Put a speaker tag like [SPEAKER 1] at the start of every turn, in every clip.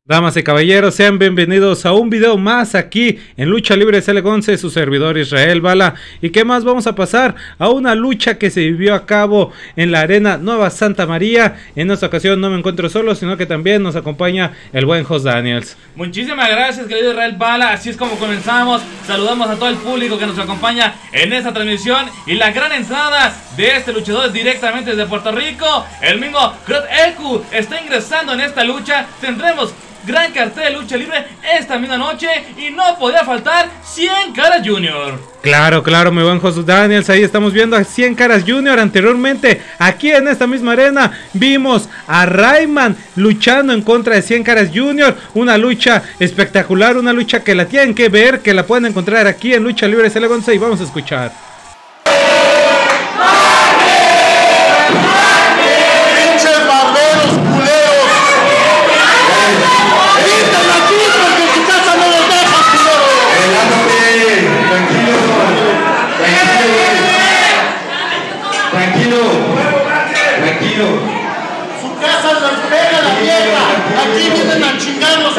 [SPEAKER 1] Damas y caballeros, sean bienvenidos a un video más aquí en Lucha Libre SL11, su servidor Israel Bala. ¿Y qué más? Vamos a pasar a una lucha que se vivió a cabo en la Arena Nueva Santa María. En esta ocasión no me encuentro solo, sino que también nos acompaña el buen Jos Daniels.
[SPEAKER 2] Muchísimas gracias, querido Israel Bala. Así es como comenzamos. Saludamos a todo el público que nos acompaña en esta transmisión. Y la gran entrada de este luchador directamente desde Puerto Rico, el mismo Deku, está ingresando en esta lucha. Tendremos gran cartel de lucha libre esta misma noche y no podía faltar 100 Caras Junior.
[SPEAKER 1] Claro, mi buen Jos Daniels, ahí estamos viendo a 100 Caras Junior. Anteriormente, aquí en esta misma arena, vimos a Rayman luchando en contra de 100 Caras Junior. Una lucha espectacular, una lucha que la tienen que ver, que la pueden encontrar aquí en Lucha Libre SL11 y vamos a escuchar.
[SPEAKER 3] Su casa nos pega la vieja. Aquí vienen a chingarnos.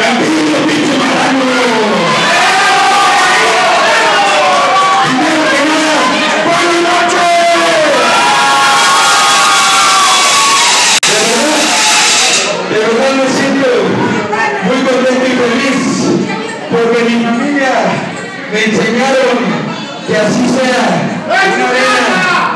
[SPEAKER 4] De verdad me siento muy contento y feliz porque mi familia me enseñaron que así sea una arena.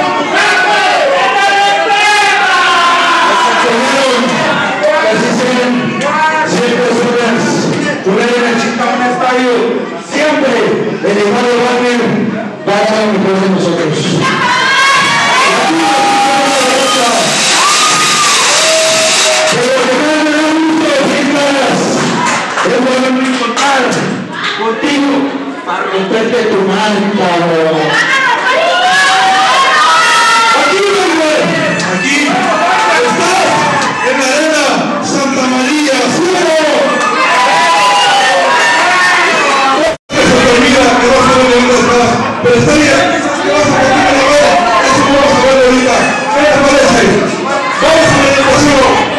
[SPEAKER 4] Siempre el hermano Wagner va a dar lo mejor de nosotros. Pero que no me da gusto, sin ganas, es bueno encontrar contigo para romperte tu manta. Aquí, estás en la Arena Santa María. Pero está bien, ¿qué vas a continuar a ver? Eso no vamos a ver ahorita. ¿Qué te parece? Vamos a ver el pasión.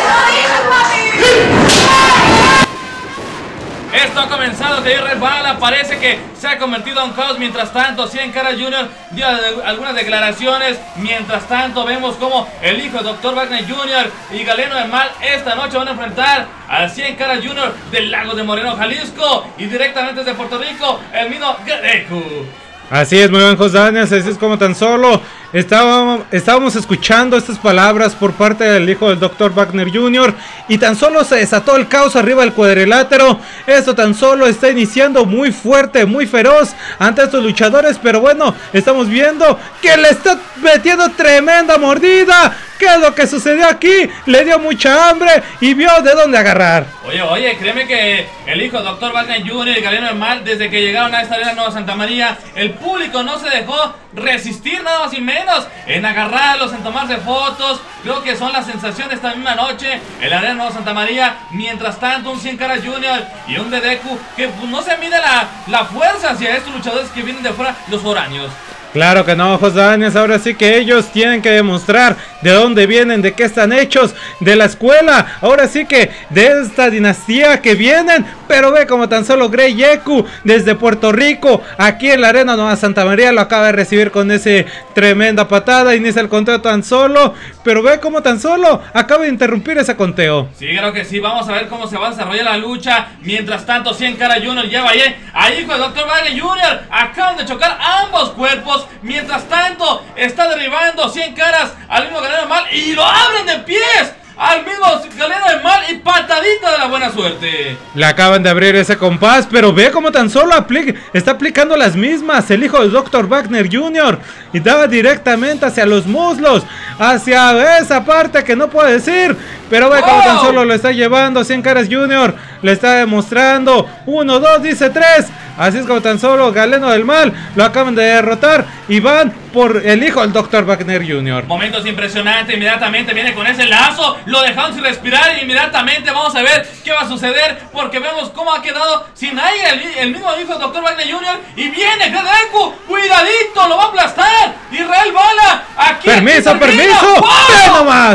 [SPEAKER 2] Esto ha comenzado, que Israel Bala parece que se ha convertido en un caos. Mientras tanto, 100 Caras Junior dio algunas declaraciones. Mientras tanto, vemos como el hijo de Dr. Wagner Jr. y Galeno del Mal esta noche van a enfrentar a 100 Caras Junior del Lago de Moreno, Jalisco. Y directamente desde Puerto Rico, el mismo Deku.
[SPEAKER 1] Así es, muy bien, Jos Daniels, así es como tan solo estábamos escuchando estas palabras por parte del hijo del Dr. Wagner Jr. y tan solo se desató el caos arriba del cuadrilátero. Esto tan solo está iniciando muy fuerte, muy feroz ante estos luchadores, pero bueno, estamos viendo que le está metiendo tremenda mordida. ¿Qué es lo que sucedió aquí? Le dio mucha hambre y vio de dónde agarrar.
[SPEAKER 2] Oye, créeme que el hijo de Dr. Wagner Jr. y Galeno del Mal, desde que llegaron a esta Arena Nueva Santa María, el público no se dejó resistir nada más y menos en agarrarlos, en tomarse fotos. Creo que son la sensación de esta misma noche en la Arena Nueva Santa María. Mientras tanto, un 100 Caras Junior y un Deku que pues, no se mide la fuerza hacia estos luchadores que vienen de fuera, los foráneos.
[SPEAKER 1] Claro que no, Jos Daniels, ahora sí que ellos tienen que demostrar de dónde vienen, de qué están hechos, de la escuela, ahora sí que de esta dinastía que vienen. Pero ve como tan solo Grey Deku desde Puerto Rico, aquí en la Arena Nueva Santa María, lo acaba de recibir con ese tremenda patada, inicia el conteo tan solo, pero ve como tan solo acaba de interrumpir ese conteo.
[SPEAKER 2] Sí, creo que sí, vamos a ver cómo se va a desarrollar la lucha. Mientras tanto, 100 Caras Junior lleva ahí con el Dr. Wagner Jr. Acaban de chocar ambos cuerpos. Mientras tanto, está derribando 100 Caras al mismo Galeno del Mal y lo abren de pies al mismo Galeno del Mal y patadita de la buena suerte.
[SPEAKER 1] Le acaban de abrir ese compás, pero ve como tan solo está aplicando las mismas el hijo del Dr. Wagner Jr. y daba directamente hacia los muslos, hacia esa parte que no puedo decir, pero ve como tan solo lo está llevando 100 Caras Jr. Le está demostrando 1, 2, dice 3. Así es como tan solo Galeno del Mal lo acaban de derrotar y van por el hijo del Dr. Wagner Jr.
[SPEAKER 2] Momentos impresionantes, inmediatamente viene con ese lazo, lo dejaron sin respirar y inmediatamente vamos a ver qué va a suceder, porque vemos cómo ha quedado sin aire el mismo hijo del Dr. Wagner Jr. y viene Deku, cuidadito, lo va a aplastar. Israel Bala, aquí.
[SPEAKER 1] Permiso,
[SPEAKER 2] ¡wow!
[SPEAKER 1] ve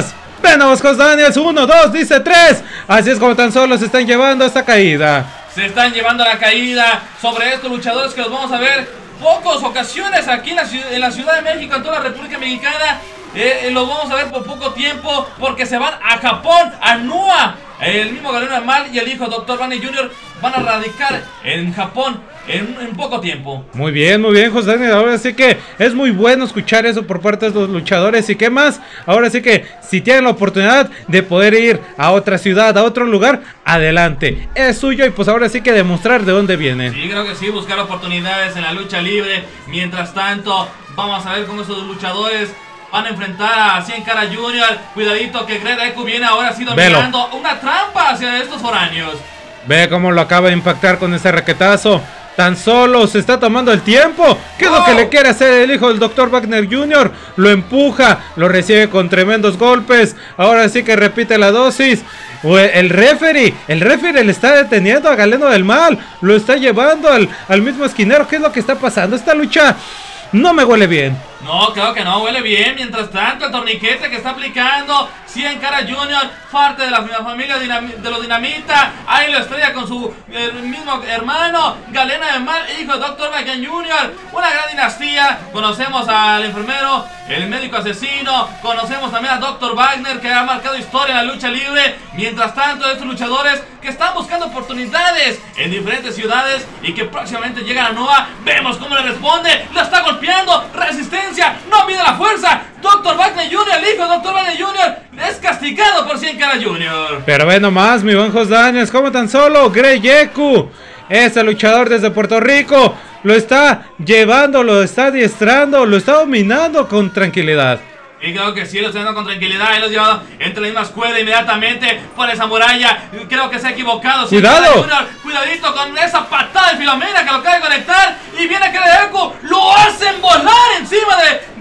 [SPEAKER 1] Ven a José Daniels, 1, 2, dice 3. Así es como tan solo se están llevando esta caída.
[SPEAKER 2] Se están llevando la caída sobre estos luchadores que los vamos a ver pocas ocasiones aquí en la Ciudad de México, en toda la República Mexicana. Los vamos a ver por poco tiempo porque se van a Japón, a Noah. El mismo Galeno del Mal y el hijo Dr. Wagner Jr. van a radicar en Japón en poco tiempo. Muy bien,
[SPEAKER 1] José Daniel. Ahora sí que es muy bueno escuchar eso por parte de los luchadores. ¿Y qué más? Ahora sí que si tienen la oportunidad de poder ir a otra ciudad, a otro lugar, adelante, es suyo. Y pues ahora sí que demostrar de dónde viene.
[SPEAKER 2] Sí, creo que sí, buscar oportunidades en la lucha libre. Mientras tanto, vamos a ver cómo esos luchadores van a enfrentar a Cien Cara Jr. Cuidadito que Great Echo viene ahora sí dominando una trampa hacia estos foráneos.
[SPEAKER 1] Ve cómo lo acaba de impactar con ese raquetazo. Tan solo se está tomando el tiempo. ¿Qué es lo que le quiere hacer el hijo del Dr. Wagner Jr.? Lo empuja, lo recibe con tremendos golpes. Ahora sí que repite la dosis. El referee le está deteniendo a Galeno del Mal. Lo está llevando al mismo esquinero. ¿Qué es lo que está pasando? Esta lucha no me huele bien.
[SPEAKER 2] No, creo que no huele bien. Mientras tanto, el torniquete que está aplicando Cien Cara Jr., parte de la familia de los Dinamita. Ahí lo estrella con su mismo hermano, Galeno del Mal, hijo de Dr. Wagner Jr. Una gran dinastía. Conocemos al enfermero, el médico asesino. Conocemos también a Dr. Wagner, que ha marcado historia en la lucha libre. Mientras tanto, estos luchadores que están buscando oportunidades en diferentes ciudades y que próximamente llegan a Noah. Vemos cómo le responde. Lo está golpeando. Resistencia. No mide la fuerza. Dr. Wagner Jr., el hijo de Dr. Wagner Jr., es castigado por Cien Cara Jr.
[SPEAKER 1] Pero ve nomás, mi buen José Daniels, como tan solo Great Echo, ese luchador desde Puerto Rico, lo está llevando, lo está adiestrando, lo está dominando con tranquilidad.
[SPEAKER 2] Y creo que sí, lo está haciendo con tranquilidad. Él los lleva entre la misma escuela inmediatamente por esa muralla. Creo que se ha equivocado.
[SPEAKER 1] ¡Cuidado!
[SPEAKER 2] Cuidadito con esa patada de Filomena que lo acaba de conectar. Y viene que de Echo lo hacen volar encima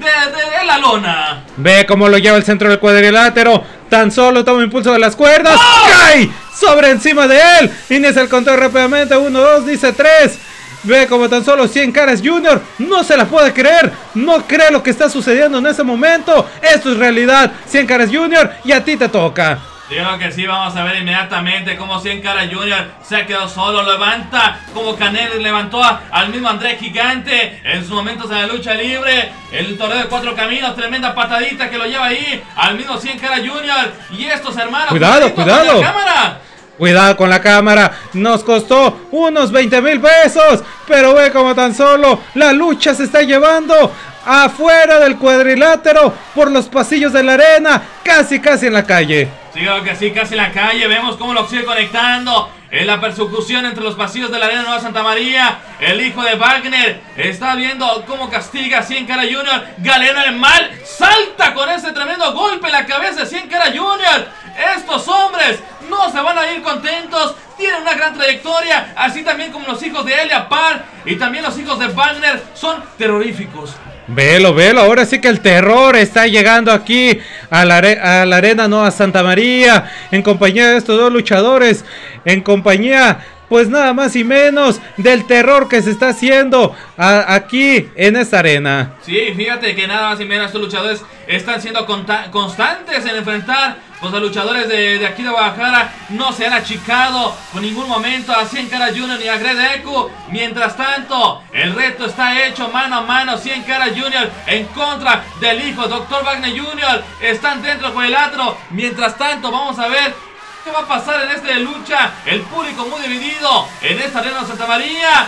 [SPEAKER 2] de la lona.
[SPEAKER 1] Ve cómo lo lleva al centro del cuadrilátero. Tan solo toma impulso de las cuerdas. ¡Oh! ¡Cae! Sobre encima de él. Inicia el conteo rápidamente. 1, 2, dice 3. Ve como tan solo Cien Caras Jr. no se la puede creer. No cree lo que está sucediendo en ese momento. Esto es realidad, Cien Caras Jr. Y a ti te toca.
[SPEAKER 2] Digo que sí, vamos a ver inmediatamente cómo Cien Cara Jr. se ha quedado solo, levanta como Canel levantó al mismo André Gigante en sus momentos en la lucha libre. El torneo de 4 caminos, tremenda patadita que lo lleva ahí al mismo Cien Cara Jr. Y estos hermanos,
[SPEAKER 1] cuidado.
[SPEAKER 2] Cámara.
[SPEAKER 1] Cuidado con la cámara, nos costó unos 20,000 pesos, pero ve como tan solo la lucha se está llevando afuera del cuadrilátero, por los pasillos de la arena, casi en la calle.
[SPEAKER 2] Sí, creo que sí, casi en la calle, vemos cómo lo sigue conectando. En la persecución entre los pasillos de la arena Nueva Santa María, el hijo de Wagner está viendo cómo castiga a Cien Cara Jr. Galeno del Mal salta con ese tremendo golpe en la cabeza de Cien Cara Jr. Estos hombres no se van a ir contentos, tienen una gran trayectoria, así también como los hijos de Elia Parr y también los hijos de Wagner son terroríficos.
[SPEAKER 1] Velo, ahora sí que el terror está llegando aquí a la arena Nueva Santa María, en compañía de estos dos luchadores, en compañía pues nada más y menos del terror que se está haciendo aquí en esta arena.
[SPEAKER 2] Sí, fíjate que nada más y menos estos luchadores están siendo constantes en enfrentar pues a luchadores de aquí de Guadalajara. No se han achicado por ningún momento a Cien Cara Jr. ni a Great Echo. Mientras tanto, el reto está hecho mano a mano. Cien Cara Jr. en contra del hijo Dr. Wagner Jr. Están dentro del cuadrilátero. Mientras tanto, vamos a ver ¿qué va a pasar en esta lucha? El público muy dividido en esta arena de Santa María.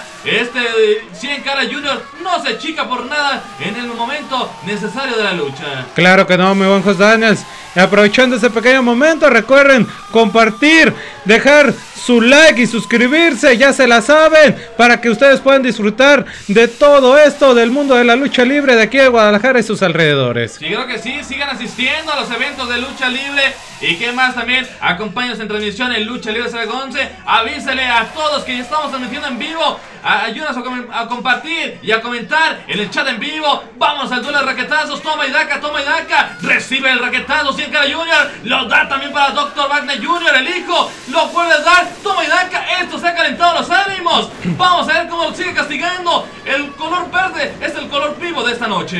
[SPEAKER 2] Cien Cara Jr. no se chica por nada en el momento necesario de la lucha.
[SPEAKER 1] Claro que no, mi buen José Daniels. Aprovechando ese pequeño momento, recuerden compartir, dejar su like y suscribirse, ya se la saben, para que ustedes puedan disfrutar de todo esto del mundo de la lucha libre de aquí de Guadalajara y sus alrededores.
[SPEAKER 2] Sí, creo que sí, sigan asistiendo a los eventos de lucha libre. Y qué más también, acompáñanos en transmisión en Lucha Libre CB11. Avísale a todos que estamos transmitiendo en vivo. Ayúdanos a compartir y a comentar en el chat en vivo. Vamos al duelo de raquetazos. Toma y daca. Recibe el raquetazo Cien Cara Jr. Lo da también para Dr. Wagner Jr. El hijo lo vuelve a dar. Toma y daca. Esto se ha calentado los ánimos. Vamos a ver cómo lo sigue castigando. El color verde es el color vivo de esta noche.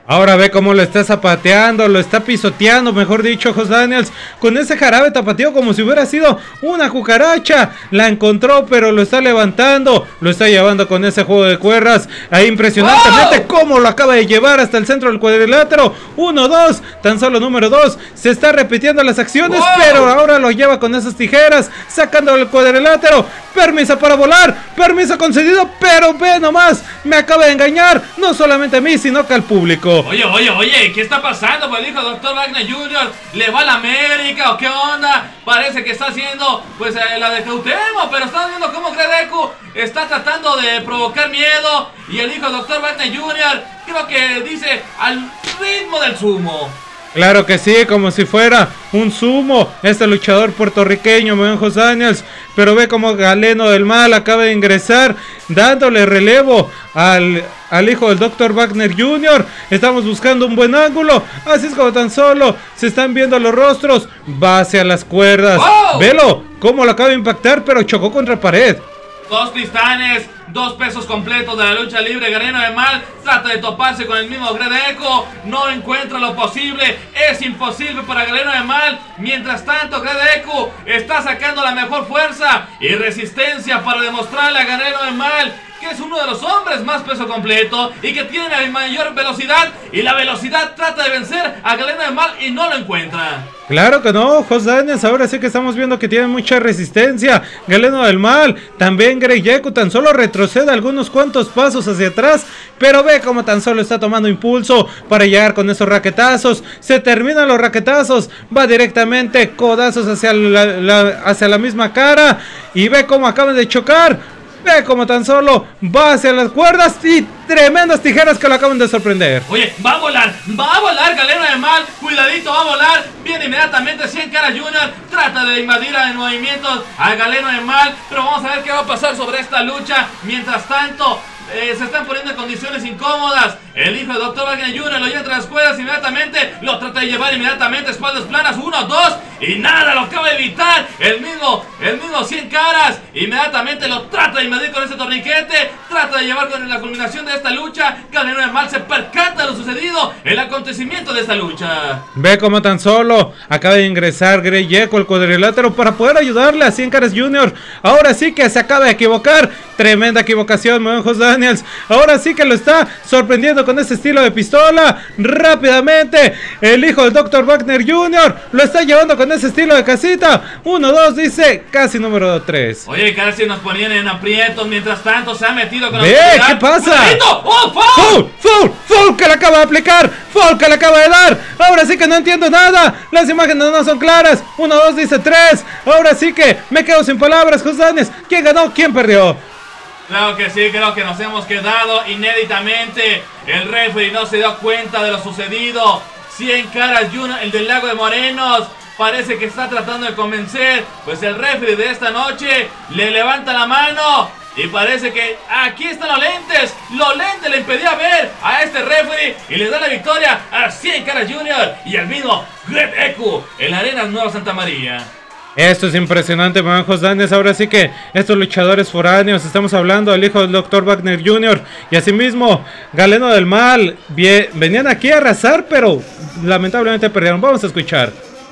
[SPEAKER 1] Ahora ve cómo lo está zapateando, lo está pisoteando, mejor dicho, Jos Daniels, con ese jarabe tapatío como si hubiera sido una cucaracha. La encontró, pero lo está levantando, lo está llevando con ese juego de cuerdas. Ahí impresionantemente cómo lo acaba de llevar hasta el centro del cuadrilátero. 1, 2, tan solo número 2. Se está repitiendo las acciones, pero ahora lo lleva con esas tijeras, sacando el cuadrilátero. Permiso para volar, permiso concedido, pero ve nomás, me acaba de engañar, no solamente a mí, sino que al público.
[SPEAKER 2] Oye, ¿qué está pasando? Pues dijo Dr. Wagner Jr., ¿le va a la América o qué onda? Parece que está haciendo, pues, la de Cuauhtémoc, pero están viendo cómo Gredecu está tratando de provocar miedo. Y el hijo Dr. Wagner Jr., creo que dice, al ritmo del sumo.
[SPEAKER 1] Claro que sí, como si fuera un sumo, este luchador puertorriqueño, muy bien, Jos Daniels. Pero ve como Galeno del Mal acaba de ingresar, dándole relevo al hijo del Dr. Wagner Jr. Estamos buscando un buen ángulo, así es como tan solo se están viendo los rostros. Va hacia las cuerdas, velo, cómo lo acaba de impactar, pero chocó contra pared.
[SPEAKER 2] 2 cristales, 2 pesos completos de la lucha libre. Galeno del Mal trata de toparse con el mismo Gredecu, no encuentra lo posible, es imposible para Galeno del Mal. Mientras tanto, Gredecu está sacando la mejor fuerza y resistencia para demostrarle a Galeno del Mal que es uno de los hombres más peso completo y que tiene la mayor velocidad, y la velocidad trata de vencer a Galeno del Mal y no lo encuentra.
[SPEAKER 1] Claro que no, Jos Daniels, ahora sí que estamos viendo que tiene mucha resistencia Galeno del Mal. También Gredecu tan solo retrocede algunos cuantos pasos hacia atrás, pero ve como tan solo está tomando impulso para llegar con esos raquetazos. Se terminan los raquetazos, va directamente codazos hacia la misma cara, y ve cómo acaban de chocar. Ve como tan solo va hacia las cuerdas y tremendas tijeras que lo acaban de sorprender.
[SPEAKER 2] Oye, va a volar Galeno del Mal, cuidadito, va a volar. Viene inmediatamente 100 Caras Jr., trata de invadir en movimientos a Galeno del Mal, pero vamos a ver qué va a pasar sobre esta lucha. Mientras tanto, se están poniendo en condiciones incómodas. El hijo de Dr. Wagner Jr. lo lleva entre las cuerdas inmediatamente, lo trata de llevar inmediatamente, espaldas planas, 1, 2, y nada, lo acaba de evitar. El mismo 100 Caras inmediatamente lo trata de invadir con ese torniquete, trata de llevar con la culminación de esta lucha. Galeno del Mal se percata de lo sucedido, el acontecimiento de esta lucha.
[SPEAKER 1] Ve como tan solo acaba de ingresar Gredecu al cuadrilátero para poder ayudarle a 100 Caras Jr. Ahora sí que se acaba de equivocar, tremenda equivocación, muy bien, Jos Daniels. Ahora sí que lo está sorprendiendo con ese estilo de pistola. Rápidamente el hijo del Dr. Wagner Jr. lo está llevando con ese estilo de casita. 1, 2, dice, casi número 3.
[SPEAKER 2] Oye, casi nos ponían en aprietos. Mientras tanto se ha metido con la
[SPEAKER 1] autoridad. ¿Qué pasa? ¡Oh, foul que le acaba de aplicar! ¡Foul que le acaba de dar! Ahora sí que no entiendo nada. Las imágenes no son claras. 1, 2, dice 3. Ahora sí que me quedo sin palabras, Jos Daniels. ¿Quién ganó? ¿Quién perdió?
[SPEAKER 2] Claro que sí, creo que nos hemos quedado inéditamente. El referee no se dio cuenta de lo sucedido. 100 Caras Jr., el del Lago de Morenos, parece que está tratando de convencer. Pues el referee de esta noche le levanta la mano y parece que aquí están los lentes. Los lentes le impedían ver a este referee y le da la victoria a 100 Caras Jr. y al mismo Gredecu en la Arena Nueva Santa María.
[SPEAKER 1] Esto es impresionante, Jos Daniels. Ahora sí que estos luchadores foráneos, estamos hablando del hijo del Dr. Wagner Jr. y asimismo Galeno del Mal, venían aquí a arrasar, pero lamentablemente perdieron. Vamos a escuchar.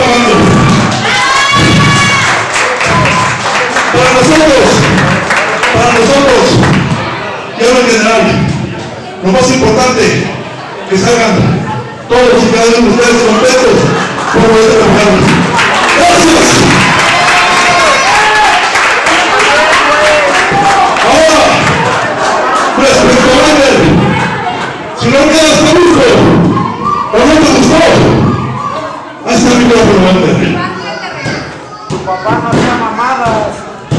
[SPEAKER 4] Para nosotros, y ahora en general, lo más importante, que salgan todos y cada uno de ustedes completos por poder trabajar. ¡Gracias! Respecto a Wagner, si no quedas a gusto o no te gustó, haz el micrófono, Wagner.
[SPEAKER 3] Tu papá no hacía mamadas.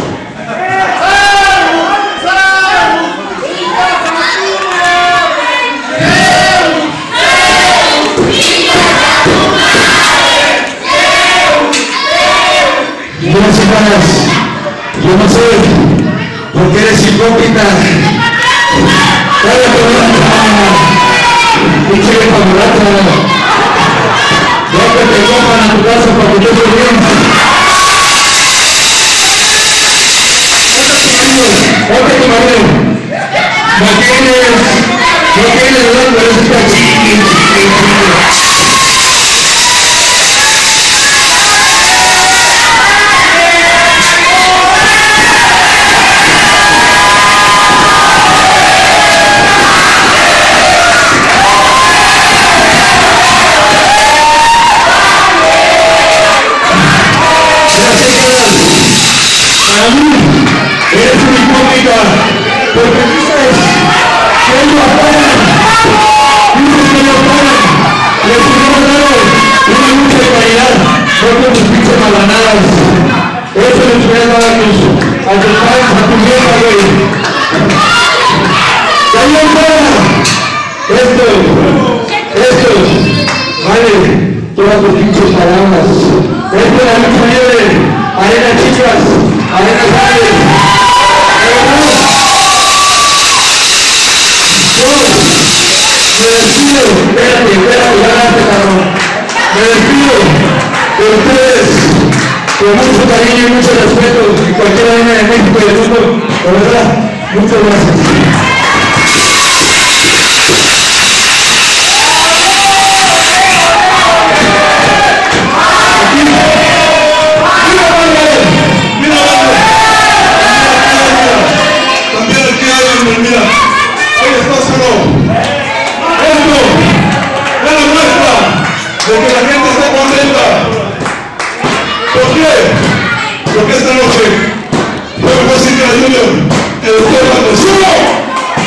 [SPEAKER 4] Yo no sé por qué eres hipócrita. Pinche favorata. Ya que te compran a tu casa para que yo esté bien. Ponte tu marido. No tienes edad, pero eso está chiquito. Porque dices que ellos pagan. Dices que ellos pagan. Les hemos dado una lucha de calidad. No con tus pinches malanadas. Eso les voy a dar a tus padres, a tu vieja, güey. ¡Que alguien paga! Esto, vale, todas tus pinches palabras. Esto es la lucha libre. Arena chicas, arena grandes. Me despido, espérate, ganaste, cabrón. Me despido de ustedes con mucho cariño y mucho respeto y cualquier arena de México y del mundo. De verdad, muchas gracias. Mira, hoy estás solo. Esto es la muestra de que la gente está contenta. ¿Por qué? Porque esta noche fue el presidente de Junior, el doctor Wagner Junior.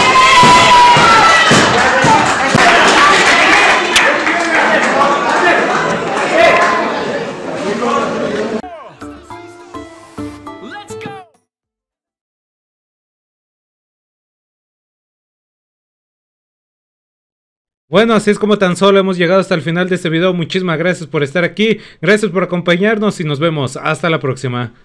[SPEAKER 1] Bueno, así es como tan solo hemos llegado hasta el final de este video. Muchísimas gracias por estar aquí, gracias por acompañarnos y nos vemos hasta la próxima.